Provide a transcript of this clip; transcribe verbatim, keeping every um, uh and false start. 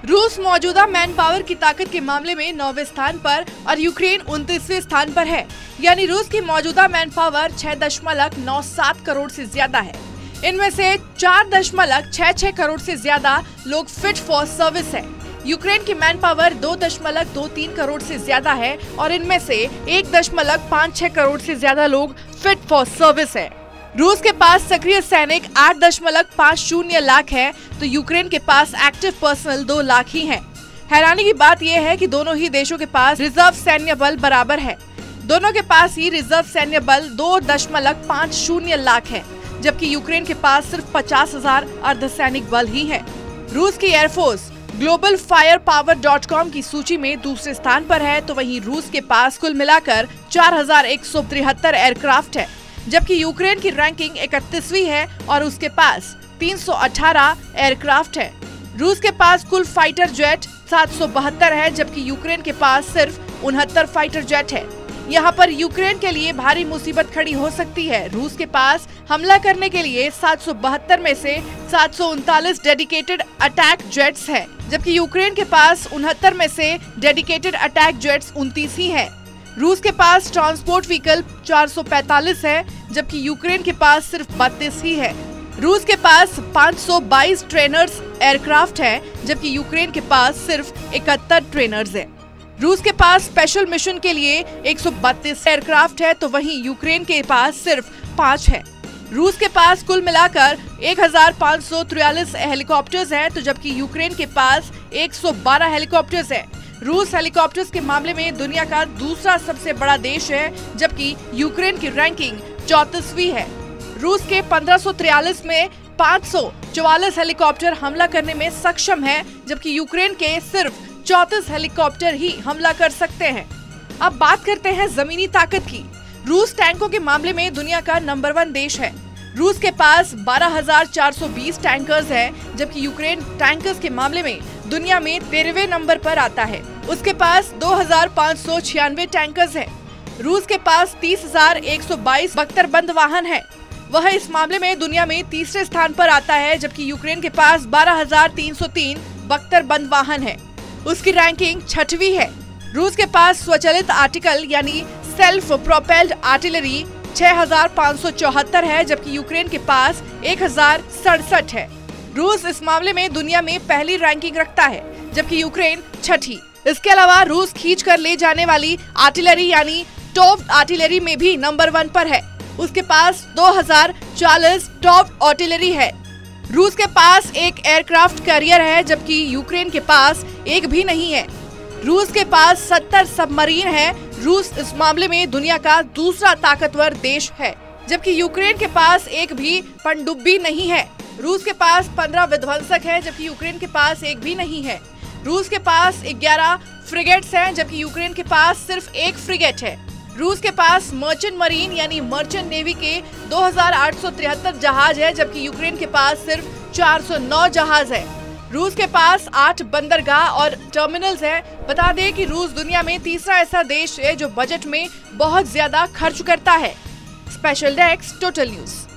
रूस मौजूदा man power की ताकत के मामले में नौवें स्थान पर और यूक्रेन उनतीसवें स्थान पर है। यानी रूस की मौजूदा मैन पावर छह दशमलव नौ सात करोड़ से ज्यादा है। इनमें से चार दशमलव छह छह करोड़ से ज्यादा लोग फिट फॉर सर्विस है। यूक्रेन की मैन पावर दो दशमलव दो तीन करोड़ से ज्यादा है और इनमें से एक दशमलव पाँच छह करोड़ से ज्यादा लोग फिट फॉर सर्विस है। रूस के पास सक्रिय सैनिक आठ दशमलव पाँच शून्य लाख है तो यूक्रेन के पास एक्टिव पर्सनल दो लाख ही है। हैरानी की बात यह है कि दोनों ही देशों के पास रिजर्व सैन्य बल बराबर है। दोनों के पास ही रिजर्व सैन्य बल दो दशमलव पाँच शून्य लाख है, जबकि यूक्रेन के पास सिर्फ पचास हजार अर्धसैनिक बल ही है। रूस की air force global fire power dot com की सूची में दूसरे स्थान पर है, तो वहीं रूस के पास कुल मिलाकर चार हजार एक सौ तिहत्तर एयरक्राफ्ट है, जबकि यूक्रेन की रैंकिंग इकतीसवीं है और उसके पास तीन सौ अठारह एयरक्राफ्ट है। रूस के पास कुल फाइटर जेट सात सौ बहत्तर है, जबकि यूक्रेन के पास सिर्फ उनहत्तर फाइटर जेट है। यहाँ पर यूक्रेन के लिए भारी मुसीबत खड़ी हो सकती है। रूस के पास हमला करने के लिए सात सौ बहत्तर में से सात सौ उनतालीस डेडिकेटेड अटैक जेट्स है, जबकि यूक्रेन के पास उनहत्तर में से डेडिकेटेड अटैक जेट्स उनतीस ही है। रूस के पास ट्रांसपोर्ट व्हीकल चार सौ पैंतालीस है, जबकि यूक्रेन के पास सिर्फ बत्तीस ही है। रूस के पास पाँच सौ बाईस ट्रेनर्स एयरक्राफ्ट है, जबकि यूक्रेन के पास सिर्फ इकहत्तर ट्रेनर्स है। रूस के पास स्पेशल मिशन के लिए एक सौ बत्तीस एयरक्राफ्ट है, तो वहीं यूक्रेन के पास सिर्फ पाँच है। रूस के पास कुल मिलाकर एक हजार पाँच सौ तिरालीस हेलीकॉप्टर्स हैं, तो जबकि यूक्रेन के पास एक सौ बारह हेलीकॉप्टर्स हैं। रूस हेलीकॉप्टर्स के मामले में दुनिया का दूसरा सबसे बड़ा देश है, जबकि यूक्रेन की रैंकिंग चौंतीसवीं है। रूस के पंद्रह सौ तिरालीस में पाँच सौ चौवालीस हेलीकॉप्टर हमला करने में सक्षम है, जबकि यूक्रेन के सिर्फ चौंतीस हेलीकॉप्टर ही हमला कर सकते हैं। अब बात करते हैं जमीनी ताकत की। रूस टैंकों के मामले में दुनिया का नंबर वन देश है। रूस के पास बारह हजार चार सौ बीस टैंकर्स हैं, जबकि यूक्रेन टैंकर्स के मामले में दुनिया में तेरहवें नंबर पर आता है। उसके पास दो हजार पाँच सौ छियानवे टैंकर्स हैं। रूस के पास तीस हजार एक सौ बाईस बख्तरबंद वाहन है। वह इस मामले में दुनिया में तीसरे स्थान पर आता है, जबकि यूक्रेन के पास बारह हजार तीन सौ तीन बख्तरबंद वाहन है। उसकी रैंकिंग छठवीं है। रूस के पास स्वचालित आर्टिकल यानी सेल्फ प्रोपेल्ड आर्टिलरी छह हजार पाँच सौ चौहत्तर है, जबकि यूक्रेन के पास एक हजार सड़सठ है। रूस इस मामले में दुनिया में पहली रैंकिंग रखता है, जबकि यूक्रेन छठी। इसके अलावा रूस खींच कर ले जाने वाली आर्टिलरी यानी टॉप आर्टिलरी में भी नंबर वन पर है। उसके पास दो हजार चालीस टॉप आर्टिलरी है। रूस के पास एक एयरक्राफ्ट कैरियर है, जबकि यूक्रेन के पास एक भी नहीं है। रूस के पास सत्तर सबमरीन है। रूस इस मामले में दुनिया का दूसरा ताकतवर देश है, जबकि यूक्रेन के पास एक भी पनडुब्बी नहीं है। रूस के पास पंद्रह विध्वंसक हैं, जबकि यूक्रेन के पास एक भी नहीं है। रूस के पास ग्यारह फ्रिगेट्स हैं, जबकि यूक्रेन के पास सिर्फ एक फ्रिगेट है। रूस के पास मर्चेंट मरीन यानी मर्चेंट नेवी के दो हजार आठ सौ तिहत्तर जहाज है, जबकि यूक्रेन के पास सिर्फ चार सौ नौ जहाज है। रूस के पास आठ बंदरगाह और टर्मिनल्स हैं। बता दें कि रूस दुनिया में तीसरा ऐसा देश है जो बजट में बहुत ज्यादा खर्च करता है। Special desk total news.